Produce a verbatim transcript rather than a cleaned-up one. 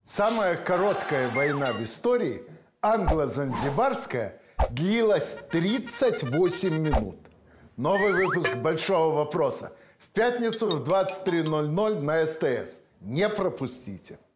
Самая короткая война в истории, англо-занзибарская, длилась тридцать восемь минут. Новый выпуск «Большого вопроса» в пятницу в двадцать три ноль ноль на СТС. Не пропустите.